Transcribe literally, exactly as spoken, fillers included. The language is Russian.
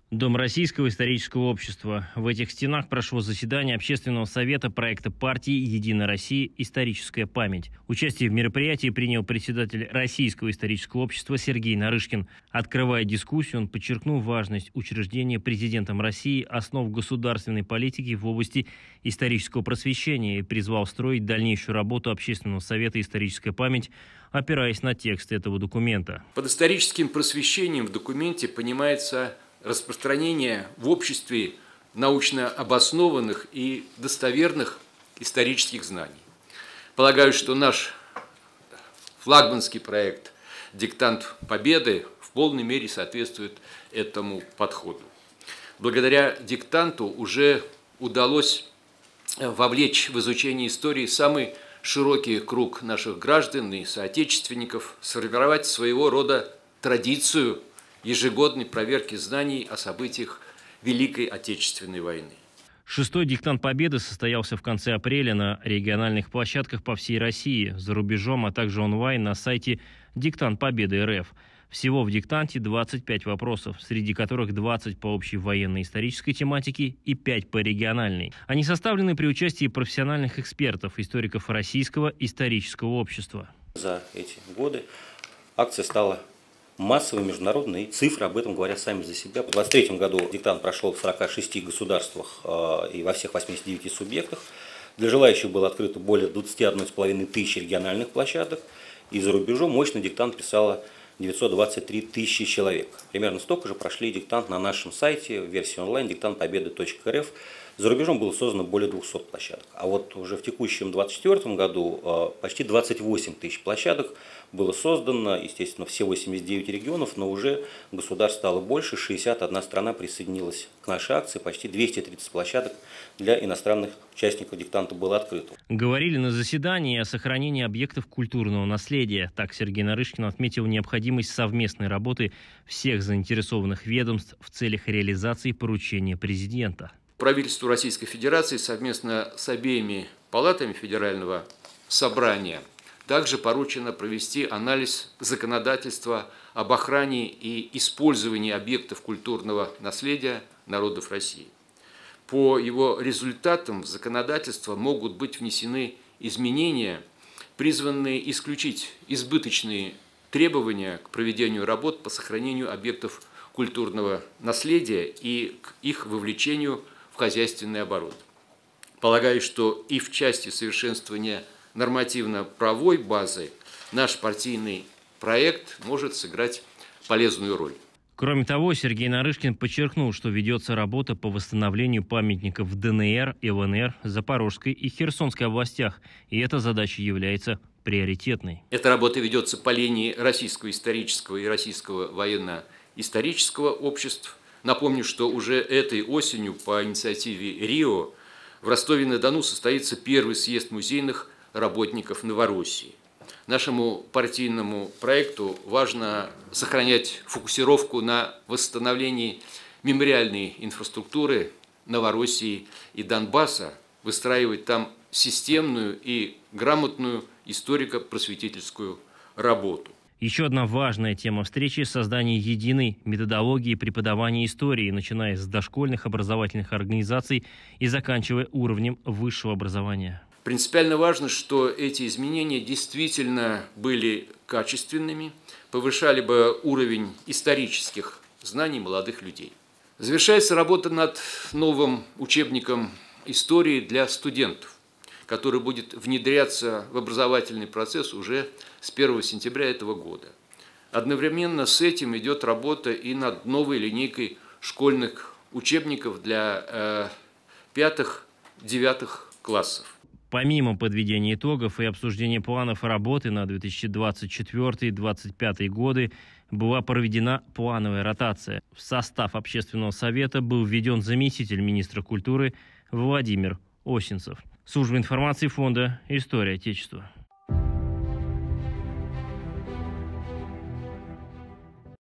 Дом Российского исторического общества. В этих стенах прошло заседание Общественного совета проекта партии «Единая Россия. Историческая память». Участие в мероприятии принял председатель Российского исторического общества Сергей Нарышкин. Открывая дискуссию, он подчеркнул важность учреждения президентом России основ государственной политики в области исторического просвещения и призвал строить дальнейшую работу Общественного совета «Историческая память», опираясь на текст этого документа. Под историческим просвещением в документе понимается распространение в обществе научно обоснованных и достоверных исторических знаний. Полагаю, что наш флагманский проект «Диктант Победы» в полной мере соответствует этому подходу. Благодаря диктанту уже удалось вовлечь в изучение истории самый широкий круг наших граждан и соотечественников, сформировать своего рода традицию ежегодной проверки знаний о событиях Великой Отечественной войны. Шестой диктант Победы состоялся в конце апреля на региональных площадках по всей России, за рубежом, а также онлайн на сайте «Диктант Победы РФ». Всего в диктанте двадцать пять вопросов, среди которых двадцать по общей военно-исторической тематике и пять по региональной. Они составлены при участии профессиональных экспертов, историков Российского исторического общества. За эти годы акция стала массовой, международной, и цифры об этом говорят сами за себя. В двадцать третьем году диктант прошел в сорока шести государствах э, и во всех восьмидесяти девяти субъектах. Для желающих было открыто более двадцати одной с половиной тысячи региональных площадок. И за рубежом мощный диктант писало девятьсот двадцать три тысячи человек. Примерно столько же прошли диктант на нашем сайте в версии онлайн диктант победы точка эр эф. За рубежом было создано более двухсот площадок. А вот уже в текущем двадцать четвёртом году почти двадцать восемь тысяч площадок было создано, естественно, все восемьдесят девять регионов, но уже государств стало больше, шестьдесят одна страна присоединилась к нашей акции, почти двести тридцать площадок для иностранных участников диктанта было открыто. Говорили на заседании о сохранении объектов культурного наследия. Так Сергей Нарышкин отметил необходимость совместной работы всех заинтересованных ведомств в целях реализации поручения президента. Правительству Российской Федерации совместно с обеими палатами Федерального собрания также поручено провести анализ законодательства об охране и использовании объектов культурного наследия народов России. По его результатам в законодательство могут быть внесены изменения, призванные исключить избыточные требования к проведению работ по сохранению объектов культурного наследия и к их вовлечению в хозяйственный оборот. Полагаю, что и в части совершенствования нормативно-правовой базы наш партийный проект может сыграть полезную роль. Кроме того, Сергей Нарышкин подчеркнул, что ведется работа по восстановлению памятников в дэ эн эр, эл эн эр, Запорожской и Херсонской областях, и эта задача является приоритетной. Эта работа ведется по линии Российского исторического и Российского военно-исторического обществ. Напомню, что уже этой осенью по инициативе РИО в Ростове-на-Дону состоится первый съезд музейных работников Новороссии. Нашему партийному проекту важно сохранять фокусировку на восстановлении мемориальной инфраструктуры Новороссии и Донбасса, выстраивать там системную и грамотную историко-просветительскую работу. Еще одна важная тема встречи – создание единой методологии преподавания истории, начиная с дошкольных образовательных организаций и заканчивая уровнем высшего образования. Принципиально важно, что эти изменения действительно были качественными, повышали бы уровень исторических знаний молодых людей. Завершается работа над новым учебником истории для студентов, который будет внедряться в образовательный процесс уже с первого сентября этого года. Одновременно с этим идет работа и над новой линейкой школьных учебников для пятых-девятых классов. Помимо подведения итогов и обсуждения планов работы на две тысячи двадцать четвёртый — две тысячи двадцать пятый годы была проведена плановая ротация. В состав Общественного совета был введен заместитель министра культуры Владимир Осинцев. Служба информации фонда «История Отечества».